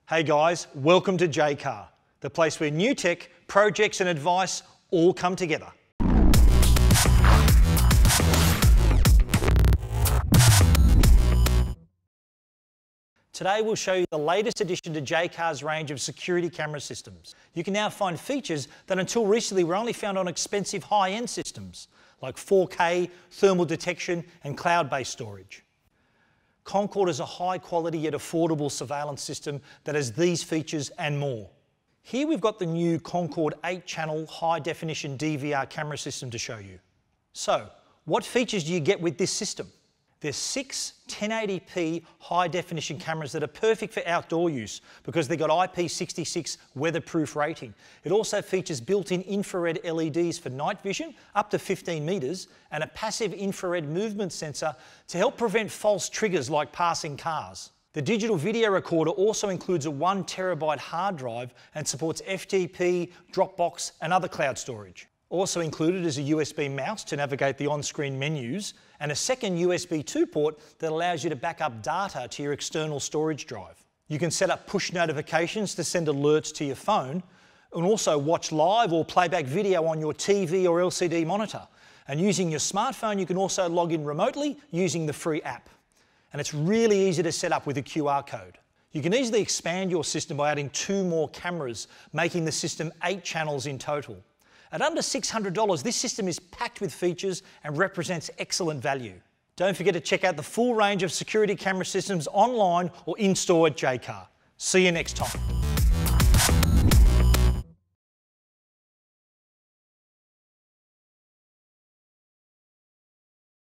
Hey guys, welcome to Jaycar, the place where new tech, projects and advice all come together. Today we'll show you the latest addition to Jaycar's range of security camera systems. You can now find features that until recently were only found on expensive high-end systems, like 4K, thermal detection and cloud-based storage. Concord is a high-quality yet affordable surveillance system that has these features and more. Here we've got the new Concord 8-channel high-definition DVR camera system to show you. So, what features do you get with this system? There's 6 1080p high-definition cameras that are perfect for outdoor use because they've got IP66 weatherproof rating. It also features built-in infrared LEDs for night vision up to 15 metres and a passive infrared movement sensor to help prevent false triggers like passing cars. The digital video recorder also includes a 1 terabyte hard drive and supports FTP, Dropbox and other cloud storage. Also included is a USB mouse to navigate the on-screen menus and a second USB 2 port that allows you to back up data to your external storage drive. You can set up push notifications to send alerts to your phone and also watch live or playback video on your TV or LCD monitor. And using your smartphone, you can also log in remotely using the free app. And it's really easy to set up with a QR code. You can easily expand your system by adding 2 more cameras, making the system 8 channels in total. At under $600, this system is packed with features and represents excellent value. Don't forget to check out the full range of security camera systems online or in-store at Jaycar. See you next time.